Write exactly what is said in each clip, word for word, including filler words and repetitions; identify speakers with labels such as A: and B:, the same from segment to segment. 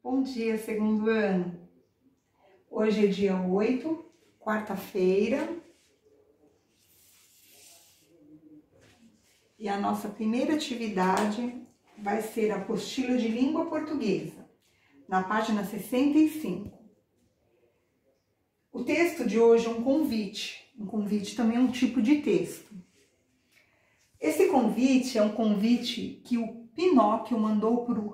A: Bom dia, segundo ano. Hoje é dia oito, quarta-feira. E a nossa primeira atividade vai ser a apostila de língua portuguesa, na página sessenta e cinco. O texto de hoje é um convite. Um convite também é um tipo de texto. Esse convite é um convite que o Pinóquio mandou para o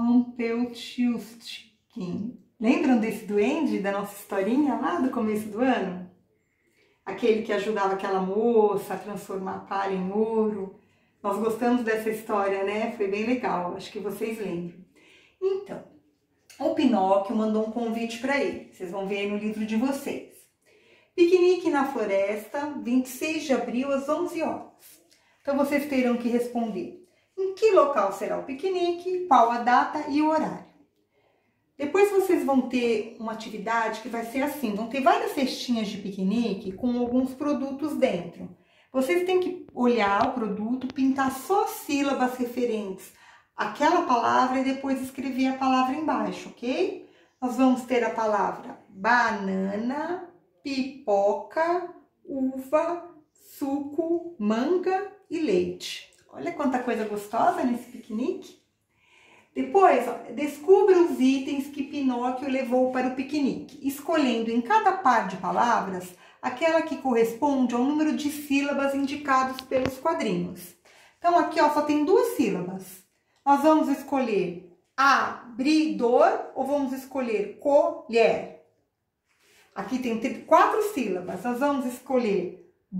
A: Rumpelstiltskin. Lembram desse duende da nossa historinha lá do começo do ano? Aquele que ajudava aquela moça a transformar a palha em ouro. Nós gostamos dessa história, né? Foi bem legal, acho que vocês lembram. Então, o Pinóquio mandou um convite para ele. Vocês vão ver aí no livro de vocês. Piquenique na floresta, vinte e seis de abril, às onze horas. Então, vocês terão que responder em que local será o piquenique, qual a data e o horário. Depois vocês vão ter uma atividade que vai ser assim, vão ter várias cestinhas de piquenique com alguns produtos dentro. Vocês têm que olhar o produto, pintar só sílabas referentes àquela palavra e depois escrever a palavra embaixo, ok? Nós vamos ter a palavra banana, pipoca, uva, suco, manga e leite. Olha quanta coisa gostosa nesse piquenique. Depois, ó, descubra os itens que Pinóquio levou para o piquenique, escolhendo em cada par de palavras aquela que corresponde ao número de sílabas indicados pelos quadrinhos. Então, aqui ó, só tem duas sílabas. Nós vamos escolher abridor ou vamos escolher colher. Aqui tem quatro sílabas. Nós vamos escolher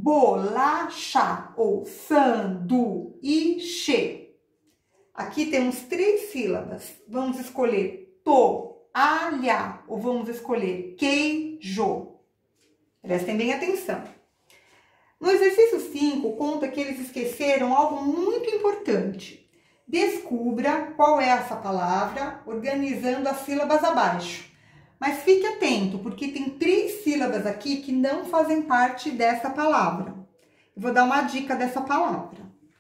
A: bolacha ou sanduíche. Aqui temos três sílabas. Vamos escolher toalha ou vamos escolher queijo. Prestem bem atenção. No exercício cinco, conta que eles esqueceram algo muito importante. Descubra qual é essa palavra, organizando as sílabas abaixo. Mas fique atento, porque tem três sílabas aqui que não fazem parte dessa palavra. Eu vou dar uma dica dessa palavra.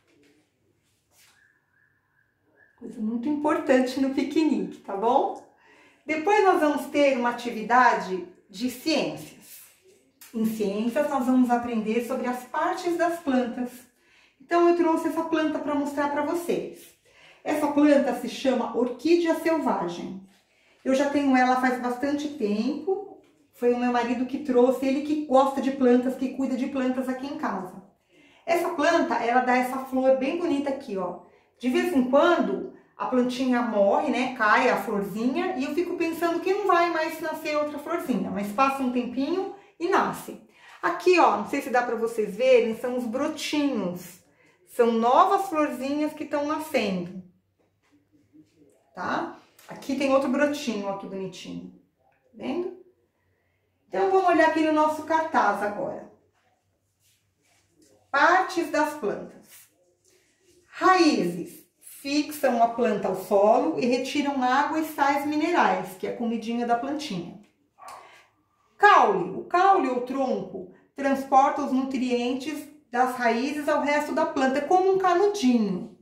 A: Coisa muito importante no piquenique, tá bom? Depois nós vamos ter uma atividade de ciências. Em ciências nós vamos aprender sobre as partes das plantas. Então eu trouxe essa planta para mostrar para vocês. Essa planta se chama orquídea selvagem. Eu já tenho ela faz bastante tempo. Foi o meu marido que trouxe, ele que gosta de plantas, que cuida de plantas aqui em casa. Essa planta, ela dá essa flor bem bonita aqui, ó. De vez em quando, a plantinha morre, né? Cai a florzinha e eu fico pensando que não vai mais nascer outra florzinha. Mas passa um tempinho e nasce. Aqui, ó, não sei se dá para vocês verem, são os brotinhos. São novas florzinhas que estão nascendo. Tá? Aqui tem outro brotinho, ó, que bonitinho. Tá vendo? Então, vamos olhar aqui no nosso cartaz agora. Partes das plantas. Raízes. Fixam a planta ao solo e retiram água e sais minerais, que é a comidinha da plantinha. Caule. O caule ou tronco transporta os nutrientes das raízes ao resto da planta, como um canudinho.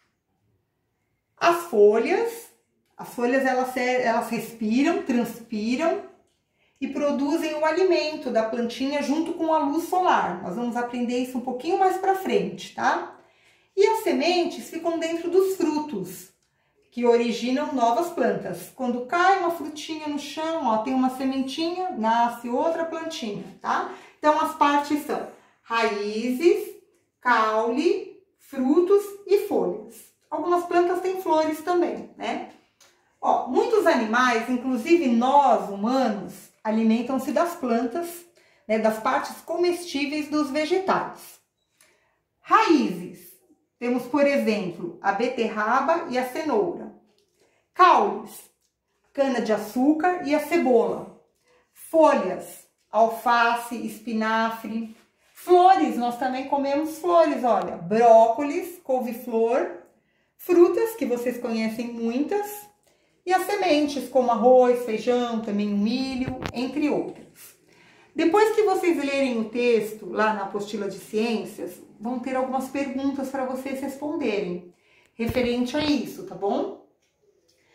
A: As folhas. As folhas, elas, elas respiram, transpiram e produzem o alimento da plantinha junto com a luz solar. Nós vamos aprender isso um pouquinho mais pra frente, tá? E as sementes ficam dentro dos frutos, que originam novas plantas. Quando cai uma frutinha no chão, ó, tem uma sementinha, nasce outra plantinha, tá? Então, as partes são raízes, caule, frutos e folhas. Algumas plantas têm flores também, né? Ó, muitos animais, inclusive nós, humanos, alimentam-se das plantas, né, das partes comestíveis dos vegetais. Raízes. Temos, por exemplo, a beterraba e a cenoura. Caules, cana-de-açúcar e a cebola. Folhas, alface, espinafre. Flores, nós também comemos flores, olha. Brócolis, couve-flor. Frutas, que vocês conhecem muitas. E as sementes, como arroz, feijão, também o milho, entre outras. Depois que vocês lerem o texto lá na apostila de ciências, vão ter algumas perguntas para vocês responderem, referente a isso, tá bom?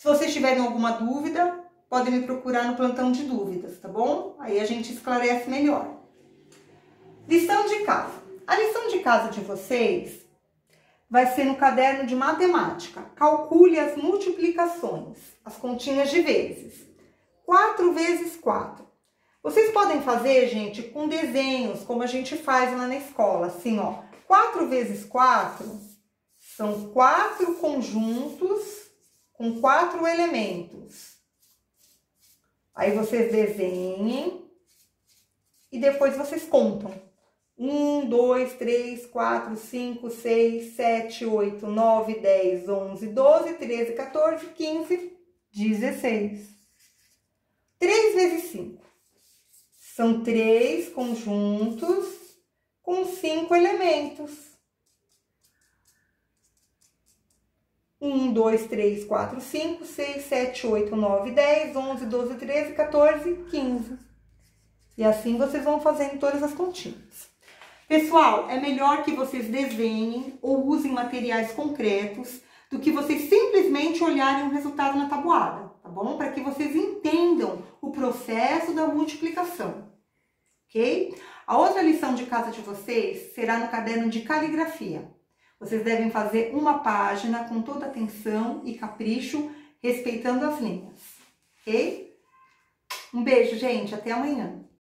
A: Se vocês tiverem alguma dúvida, podem me procurar no plantão de dúvidas, tá bom? Aí a gente esclarece melhor. Lição de casa. A lição de casa de vocês vai ser no caderno de matemática. Calcule as multiplicações, as continhas de vezes. quatro vezes quatro. Vocês podem fazer, gente, com desenhos, como a gente faz lá na escola. Assim, ó. quatro vezes quatro são quatro conjuntos com quatro elementos. Aí vocês desenhem e depois vocês contam. um, dois, três, quatro, cinco, seis, sete, oito, nove, dez, onze, doze, treze, quatorze, quinze, dezesseis. três vezes cinco. São três conjuntos com cinco elementos. um, dois, três, quatro, cinco, seis, sete, oito, nove, dez, onze, doze, treze, quatorze, quinze. E assim vocês vão fazendo todas as continhas. Pessoal, é melhor que vocês desenhem ou usem materiais concretos do que vocês simplesmente olharem o resultado na tabuada, tá bom? Para que vocês entendam o processo da multiplicação, ok? A outra lição de casa de vocês será no caderno de caligrafia. Vocês devem fazer uma página com toda atenção e capricho, respeitando as linhas, ok? Um beijo, gente. Até amanhã.